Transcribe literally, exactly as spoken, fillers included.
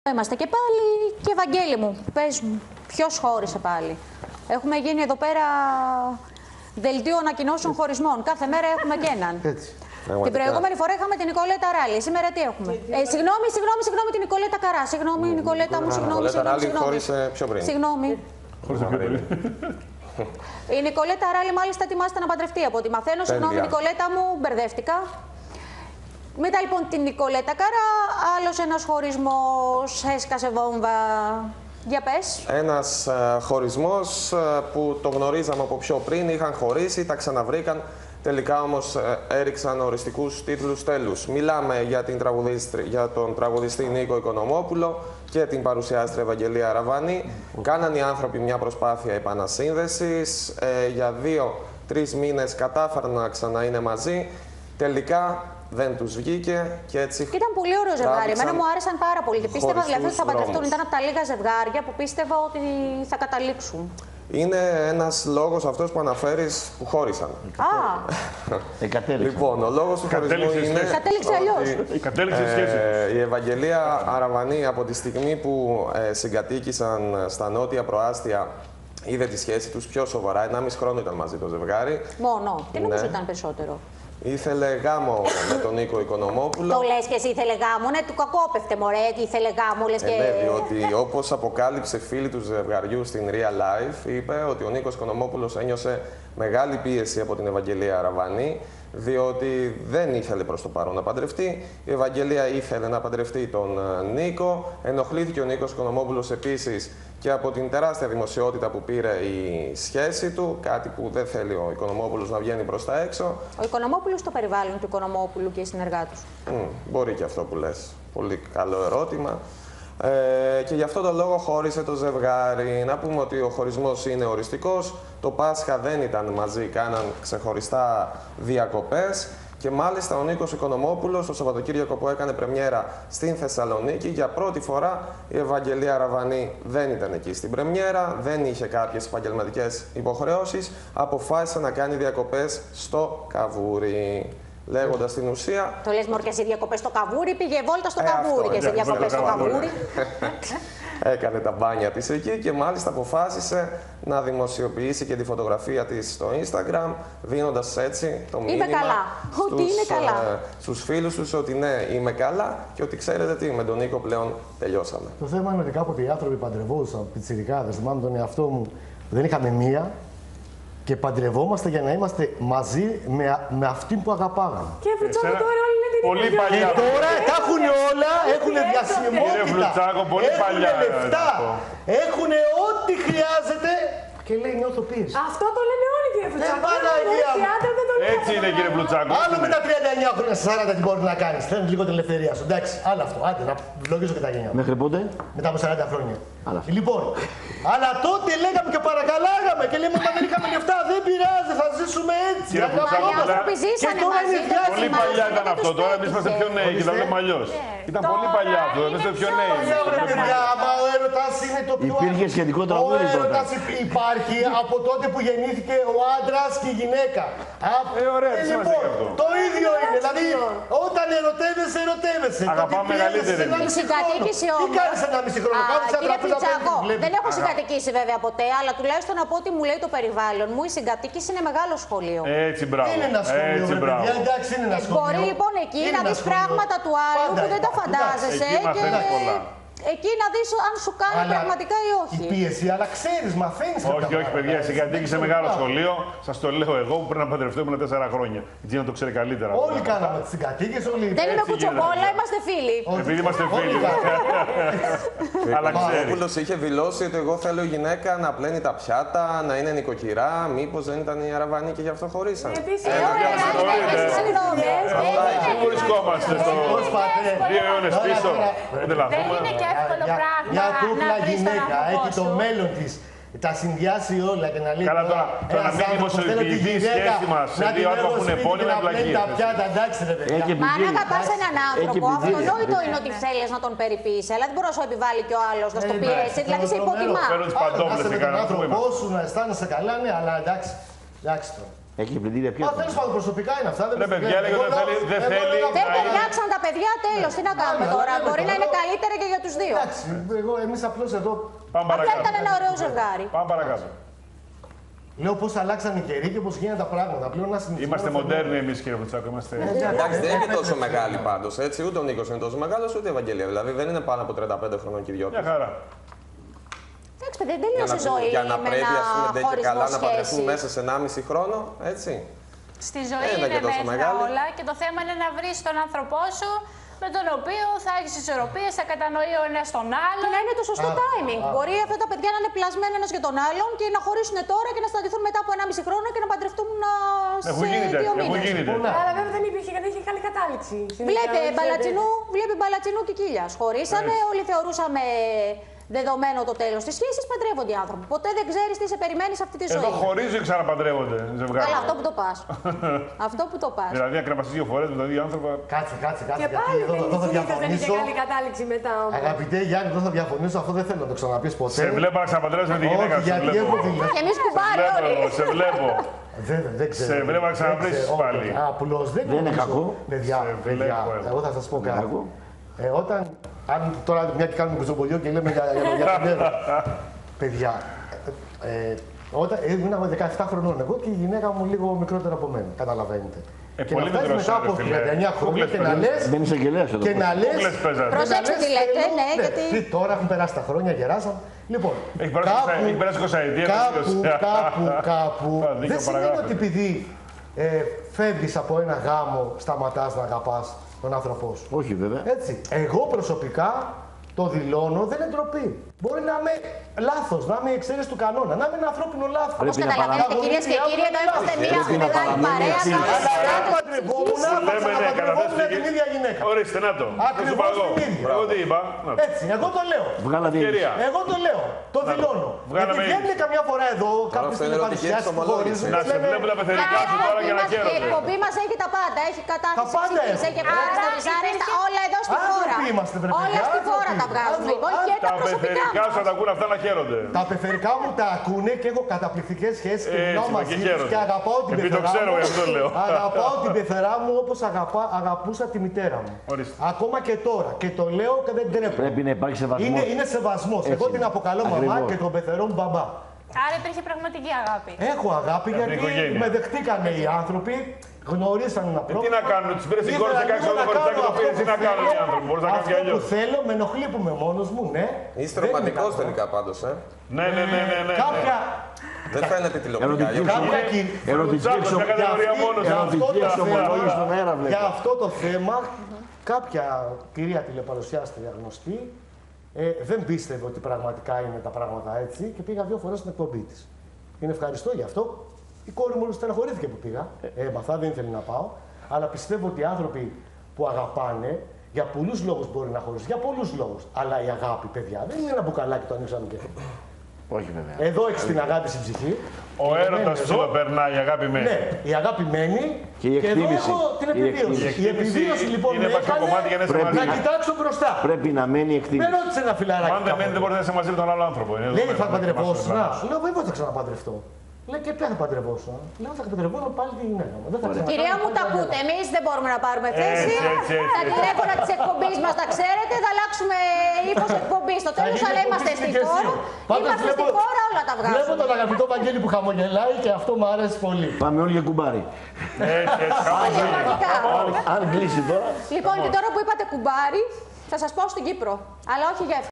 Είμαστε και πάλι και Ευαγγέλη μου, πες μου, ποιος χώρισε πάλι? Έχουμε γίνει εδώ πέρα δελτίο ανακοινώσεων χωρισμών. Κάθε μέρα έχουμε και έναν. Έτσι. Την προηγούμενη φορά είχαμε την Νικολέτα Ράλη. Σήμερα τι έχουμε? Ε, συγγνώμη, συγγνώμη, συγγνώμη, την Νικολέτα Καρά. Συγγνώμη, Νικολέτα μου, συγγνώμη. Νικολέτα Ράλη χώρισε πιο πριν. Συγγνώμη. Χώρισε πιο πριν. Η Νικολέτα Ράλη μάλιστα ετοιμάζεται να παντρευτεί από ό,τι μαθαίνω. Συγγνώμη, Νικολέτα μου, μπερδεύτηκα. Μετά λοιπόν την Νικολέτα Καρά, άλλος ένας χωρισμός, έσκασε βόμβα. Για πες. Ένας uh, χωρισμός uh, που το γνωρίζαμε από πιο πριν, είχαν χωρίσει, τα ξαναβρήκαν, τελικά όμως uh, έριξαν οριστικούς τίτλους τέλους. Μιλάμε για, την για τον τραγουδιστή Νίκο Οικονομόπουλο και την παρουσιάστρια Ευαγγελία Αραβάνη. Mm. Κάναν οι άνθρωποι μια προσπάθεια επανασύνδεσης, ε, για δύο-τρεις μήνες κατάφεραν να ξανά είναι μαζί. Τελικά δεν τους βγήκε και έτσι. Και ήταν πολύ ωραίο ζευγάρι. Εμένα μου άρεσαν πάρα πολύ και πίστευα δηλαδή ότι θα παντρευτούν. Ήταν από τα λίγα ζευγάρια που πίστευα ότι θα καταλήξουν. Είναι ένας λόγος αυτός που αναφέρεις που χώρισαν. Α! Λοιπόν, ο λόγος του χωρισμού είναι. Κατέληξε αλλιώς. Κατέληξε σχέση. Η Ευαγγελία Αραβανή από τη στιγμή που ε, συγκατοίκησαν στα νότια προάστια, είδε τη σχέση τους πιο σοβαρά. Ενάμιση χρόνο ήταν μαζί το ζευγάρι. Μόνο. Τι νομίζω ήταν περισσότερο? Ήθελε γάμο με τον Νίκο Οικονομόπουλο. Το λες και εσύ ήθελε γάμο, ναι, του κακόπευτε μωρέ, ήθελε γάμο, λες και... Ε, ναι, διότι όπως αποκάλυψε φίλη του ζευγαριού στην Real Life, είπε ότι ο Νίκος Οικονομόπουλος ένιωσε μεγάλη πίεση από την Ευαγγελία Αραβανή, διότι δεν ήθελε προς το παρόν να παντρευτεί. Η Ευαγγελία ήθελε να παντρευτεί τον Νίκο. Ενοχλήθηκε ο Νίκος Οικονομόπουλος επίσης και από την τεράστια δημοσιότητα που πήρε η σχέση του, κάτι που δεν θέλει ο Οικονομόπουλος να βγαίνει προς τα έξω. Ο Οικονομόπουλος στο περιβάλλον του Οικονομόπουλου και οι συνεργάτες. Mm, μπορεί και αυτό που λες. Πολύ καλό ερώτημα. Ε, και γι' αυτό το λόγο χώρισε το ζευγάρι. Να πούμε ότι ο χωρισμός είναι οριστικός. Το Πάσχα δεν ήταν μαζί, κάναν ξεχωριστά διακοπές. Και μάλιστα ο Νίκος Οικονομόπουλος το Σαββατοκύριακο που έκανε πρεμιέρα στην Θεσσαλονίκη, για πρώτη φορά η Ευαγγελία Αραβανή δεν ήταν εκεί στην πρεμιέρα, δεν είχε κάποιες επαγγελματικές υποχρεώσεις, αποφάσισε να κάνει διακοπές στο Καβούρι. Λέγοντας την ουσία. Το λες μωρ και εσύ διακοπές στο Καβούρι, πήγε βόλτα στο ε, Καβούρι και εσύ διακοπές στο Καβούρι. Έκανε τα μπάνια της εκεί και μάλιστα αποφάσισε να δημοσιοποιήσει και τη φωτογραφία της στο Instagram, δίνοντας έτσι το μήνυμα είμαι καλά. Στους, ότι είναι καλά. Ε, στους φίλους τους ότι ναι, είμαι καλά και ότι ξέρετε τι, με τον Νίκο πλέον τελειώσαμε. Το θέμα είναι ότι κάποτε οι άνθρωποι παντρευόντουσαν, πιτσιρικάδες, θυμάμαι τον εαυτό μου, δεν είχαμε μία. Και παντρευόμαστε για να είμαστε μαζί με, με αυτήν που αγαπάγαμε. Και Φλουτσάκο τώρα όλοι είναι την πολύ παλιά. Και τώρα τα έχουν όλα, έχουν διασημότητα, έχουν λεφτά, έχουν ό,τι χρειάζεται και λέει νιώθω πίεση. Αυτό το λένε όλοι κύριε Φλουτσάκο. Έτσι είναι κύριε Φλουτσάκο. Άλλο με τα τριάντα εννιά χρόνια, σαράντα τι μπορεί να κάνει. Θέλει λίγο την ελευθερία σου. Εντάξει, άλλο αυτό. Άντε, να βλογίσω και τα γενιά. Μέχρι πότε? Μετά από σαράντα χρόνια. Άλλα. Λοιπόν, αλλά τότε λέγαμε και παρακαλάγαμε και λέμε ότι δεν είχαμε λεφτά. Δεν πειράζει, θα ζήσουμε έτσι. Κύριε Φλουτσάκο, και τώρα είναι διάσημο. πολύ παλιά ήταν αυτό. Τώρα εμείς είμαστε πιο νέοι και τα λέμε αλλιώς. Ήταν πολύ παλιά αυτό. Εμείς είμαστε πιο νέοι. Ο έρωτας είναι το πιο. Υπήρχε σχετικό τραγούδι τότε. Ο έρωτας υπάρχει από τότε που γεννήθηκε ο άντρας και η γυναίκα. Ε, ωραία, τι σημασία έχει αυτό? Το ίδιο είναι. Δηλαδή, όταν ερωτεύεσαι, ερωτεύεσαι. Αγαπάμε μεγαλύτερη. Η συγκατοίκηση όμως. Τι κάνεις ένα μισή χρόνο? Κύριε Φλουτσάκο, δεν έχω συγκατοικήσει βέβαια ποτέ, αλλά τουλάχιστον από ό,τι μου λέει το περιβάλλον μου, η συγκατοίκηση είναι μεγάλο σχολείο. Έτσι, μπράβο. Είναι ένα σχολείο, έτσι, μπράβο. εντάξει, είναι ένα σχολείο. Μπορεί λοιπόν εκεί να δεις πράγματα του άλλου που δεν τα φαντάζεσαι και εκεί να δεις αν σου κάνει αλλά πραγματικά ή όχι. Η πίεση, αλλά ξέρεις, μαθαίνεις. Όχι, όχι, παιδιά, η συγκατοίκηση σε μεγάλο σχολείο. Σας το λέω εγώ που πρέπει να παντρευτώ ήμουν τέσσερα χρόνια. Η Τζίνα το ξέρει καλύτερα. Όλοι κάναμε τη συγκατοίκηση, όλοι. Δεν είμαι κουτσομπόλα, είμαστε φίλοι. Επειδή είμαστε φίλοι. Αλλά ξέρει. Ο Πούλος είχε δηλώσει ότι εγώ θέλω η γυναίκα να πλένει τα πιάτα, να είναι νοικοκυρά. Μήπως δεν ήταν η Αραβανή και γι' αυτό χωρίσαν? Πού βρισκόμαστε στο δύο αιώνες πίσω? Δεν είναι και εύκολο πράγμα. Μια κούκλα γυναίκα έχει το μέλλον της. Τα συνδυάσει όλα και να λέει. Καλά, τώρα να μην δημοσιοποιηθεί η σχέση μας σε δύο άτομα που είναι επώνυμα εμπλακίες. Μα αν αγαπάς έναν άνθρωπο, αυτονόητο είναι ότι θέλεις να τον περιποιείς, αλλά δεν μπορεί να σου επιβάλλει και ο άλλος να στο πιέσει. Δηλαδή σε υποτιμά. Φέρνω τις παντόφλες σε κανένα. Πώς σου να αισθάνεσαι καλά, ναι, αλλά εντάξει. Εντάξει τώρα. Έχει πλυντήρια πια. Α, τέλος πάντων, προσωπικά είναι αυτά. Ρε παιδιά, λέγω δεν θέλει. Δεν θέλει. Δεν ταιριάξαν τα παιδιά, τέλος. Τι να κάνουμε τώρα. Μπορεί να είναι καλύτερα και για τους δύο. Εντάξει, εγώ, εμείς απλώς εδώ. Πάμε Αυτά παρακάτω. ήταν ένα ωραίο ζευγάρι. Πάμε παρακάτω. Λέω πώς αλλάξαν οι καιροί και πώς γίνανε τα πράγματα. Πλέον να συνηθίζουμε. Είμαστε μοντέρνοι εμείς, κύριε Βουτσάκο. Είμαστε... Εντάξει, δεν είναι και τόσο μεγάλη πάντως. Έτσι, ούτε ο Νίκος είναι τόσο μεγάλος, ούτε η Ευαγγελία. Δηλαδή δεν είναι πάνω από τριάντα πέντε χρονών και οι δυο τους. Μια χαρά. Εντάξει, παιδιά, δεν τελείωσε η ζωή Για να με πρέπει, ας πούμε, ένα δεν και χωρισμό καλά να παντρευτούν σχέση. μέσα σε ενάμιση χρόνο, έτσι. Στη ζωή Δεν είναι είναι και τόσο μέσα μεγάλη. όλα και το θέμα είναι να βρεις τον άνθρωπό σου με τον οποίο θα έχεις ισορροπίες, θα κατανοεί ο ένας τον Και άλλον. να είναι το σωστό Α, timing. α. Μπορεί αυτά τα παιδιά να είναι πλασμένα ένας για τον άλλον και να χωρίσουν τώρα και να συναντηθούν μετά από ενάμιση χρόνο και να παντρευτούν α, Έχουν σε γίνει δύο τέτοια. Έχουν μήνες. γίνει τέτοια. Αλλά βέβαια δεν υπήρχε, δεν είχε καλή κατάληξη. Βλέπε Μπαλατσινού, βλέπει Μπαλατσινού και Κίλιας. Χωρίσανε, όλοι θεωρούσαμε δεδομένο το τέλος της σχέσης, παντρεύονται οι άνθρωποι. Ποτέ δεν ξέρεις τι σε περιμένει σε αυτή τη ζωή. Εδώ χωρίζουν και ξαναπαντρεύονται ζευγάρι. Καλά, αυτό που το πας. αυτό που το πας. Δηλαδή, να κρεμαστεί δύο φορές με τον ίδιο άνθρωπο. Κάτσε, κάτσε, κάτσε. Και γιατί πάλι εδώ, εδώ θα δεν είχε διαφωνήσω. καλή κατάληξη μετά όμως. Αγαπητέ Γιάννη, εδώ θα διαφωνήσω. Αυτό δεν θέλω να το ξαναπείς ποτέ. Σε βλέπω να ξαναπαντρεύεσαι με τη γυναίκα Όχι, σου. Σε γιατί βλέπω. έχω τη Και εμείς κουμπάρι Βλέπω όλοι. εγώ, σε βλέπω. Δεν, δεν ξέρω. Σε βλέπω να ξαναβρεις Δεν ξέρω, πάλι. όχι. Απλώς δεν, Δεν είναι νομίζω, κακό. Παιδιά, Σε παιδιά, βλέπω εγώ. εγώ θα σας πω κάτι. κακό. Ε, όταν, αν τώρα μια και κάνουμε κουτσομπολιό και λέμε για, για, για την έδρα. Παιδιά, ε, ε, όταν ήμουν δεκαεπτά χρονών εγώ και η γυναίκα μου λίγο μικρότερα από μένα, καταλαβαίνετε. Ε, και να πολύ φτάσεις μικρός μετά είναι, από φίλε. τριάντα εννιά χρόνια Κούκλες και να παίζανε. λες. Δεν είσαι γελέας εδώ. Και να λες. Κούκλες παίζανε. και να Προσέξτε λες, τι λέτε, θέλω- ναι, γιατί- Τι, τώρα έχουν περάσει τα χρόνια, γεράσαν. Λοιπόν, Έχει περάσει είκοσι- έχει περάσει είκοσι ετία, κάπου, δεν κάπου, κάπου, Α, δίκιο δεν σημαίνει παραγράφει. ότι επειδή ε, φεύγεις από ένα γάμο, σταματάς να αγαπάς τον άνθρωπό σου. Όχι βέβαια. Έτσι. Εγώ προσωπικά το δηλώνω, δεν είναι ντροπή. Μπορεί να είμαι λάθος, να είμαι η εξαίρεση του κανόνα, να είμαι ένα ανθρώπινο λάθος. Όπως Πρέπει να καταλαβαίνετε, παραμείνει. κυρίες και κύριοι, εδώ είμαστε μια Πρέπει να μεγάλη παραμείνει παρέα. έτσι. Καλώς Αλλά αν ήρθατε. παντρευόμουν, θα Λέμε ναι, ξαναπαντρευόμουν καταδέχτηκε. την ίδια γυναίκα. Ορίστε, να το. Ακριβώς Θα σου πω εγώ. την ίδια. Εγώ τι είπα. Να το. Έτσι, εγώ το λέω. Βγάλα την. Ευκαιρία. Εγώ το λέω. Το δηλώνω. Βγάλαμε Γιατί βγαίνουν είδηση. καμιά φορά εδώ κάποιος αυτό στην είναι ερωτική παρουσιάση που εξομολόγηση. χωρίζουν. Να και σε λένε, βλέπουν τα πεθερικά σου τώρα για να Η χαίρονται. εκπομπή μας έχει τα πάντα. Έχει κατάθεση Τα πάντα ψυχής, έχουμε. έχει επένδυση στα δυσάρεστα, όλα εδώ στη Άνθρωποι χώρα. είμαστε, βρε παιδιά, Όλα στη χώρα άνθρωποι. τα βγάζουμε. Άνθρωποι. Λοιπόν, και τα Τα προσωπικά πεθερικά σου μας. θα τα ακούνε αυτά να χαίρονται. Τα πεθερικά μου τα ακούνε και έχω καταπληκτικές σχέσεις και Έτσι, μιλάω μα μαζί και τους χαίρονται. και αγαπάω την Επειδή το πεθερά ξέρω, μου. γι' αυτό λέω. Αγαπάω την πεθερά μου όπως αγαπά, αγαπούσα τη μητέρα μου. Ορίστε. Ακόμα και τώρα. Και το λέω και δεν τρέπω. Πρέπει να υπάρχει σεβασμό. Είναι, είναι σεβασμός. Εγώ Έτσι την είναι. αποκαλώ μαμά Ακριβώς. και τον πεθερό μου μπαμπά. Άρα υπήρχε πραγματική αγάπη. Έχω αγάπη γιατί οικογένεια. με δεχτήκανε οι άνθρωποι, γνωρίσαν ένα Ε, πρόβλημα. τι να κάνουν, του πήρε στην κόρη Ήθελα σε κάτω λίγο το να κοριτσάκι κάνω το πήρε, αυτό τι να που κάνουν οι θέλω. άνθρωποι. Μπορεί να κάνουν και Αυτό που αλλιώ. θέλω, με ενοχλεί που είμαι μόνος μου, ναι. Είστε Δεν ρομαντικός είναι τελικά πάντως, ε. Ναι, ναι, ναι, ναι, ναι. Κάποια, Δεν φαίνεται τηλεοπτικά. Ερωτική γι' αυτό. κάποια εξο- κυ- Ερωτική Τσάκος, εξο- μια κατηγορία μόνος. για Ερωτική αυτό το εξομολόγηση θέμα- στον αέρα βλέπω. Για αυτό το θέμα, κάποια κυρία τηλεπαρουσιάστρια γνωστή ε, δεν πίστευε ότι πραγματικά είναι τα πράγματα έτσι και πήγα δύο φορές στην εκπομπή της. Την ευχαριστώ γι' αυτό. Η κόρη μου στεναχωρήθηκε που πήγα. Έμαθα, δεν ήθελε να πάω. Αλλά πιστεύω ότι οι άνθρωποι που αγαπάνε για πολλούς λόγους μπορεί να χωρίσουν. Για πολλούς λόγους. Αλλά η αγάπη, παιδιά, δεν είναι ένα μπουκαλάκι το ανοίξαμε και. Όχι βέβαια. Εδώ έχει την αγάπη στην ψυχή. Ο έρωτα Εδώ. σου το περνάει, η αγάπη μένη. Ναι, η αγάπη μένει Και η εδώ εκτίμηση. έχω την Η επιβίωση. εκτίμηση. Η επιβίωση λοιπόν είναι με βασικό έκανε κομμάτι για να είσαι Πρέπει μαζί. να κοιτάξω μπροστά. Πρέπει να μένει Με εκτίμηση. ρώτησε ένα φιλαράκι. Αν δεν μένει, δεν μπορεί να είσαι μαζί με τον άλλο άνθρωπο. Είναι Λέει δεδομένο, θα να παντρευόσουν. κοιμάσαι Να, τον λέω βέβαια θα ξαναπαντρευτώ. Λέει και ποια θα παντρευόσουν. Λέω θα παντρευόσουν πάλι τη γυναίκα μου. Δεν θα ξανακάνω Κυρία μου, πάλι τα τη ακούτε. γυναίκα. Εμείς δεν μπορούμε να πάρουμε θέση. Έτσι, έτσι, έτσι. Τα τηλέφωνα της εκπομπής μας τα ξέρετε. Θα αλλάξουμε ύφος εκπομπής στο Θα τέλος, γίνει αλλά εκπομπή είμαστε στη συνοικεσίου. χώρα. Πάντως Είμαστε στη βλέπω- χώρα, όλα τα Βλέπω βγάζουμε. τον αγαπητό Βαγγέλη που χαμογελάει και αυτό μου αρέσει πολύ. Πάμε όλοι για κουμπάρι. Έτσι, έτσι. Όχι, πραγματικά. Αν κλείσει τώρα. Λοιπόν, και τώρα που είπατε κουμπάρι, θα σας πάω στην Κύπρο. Αλλά όχι για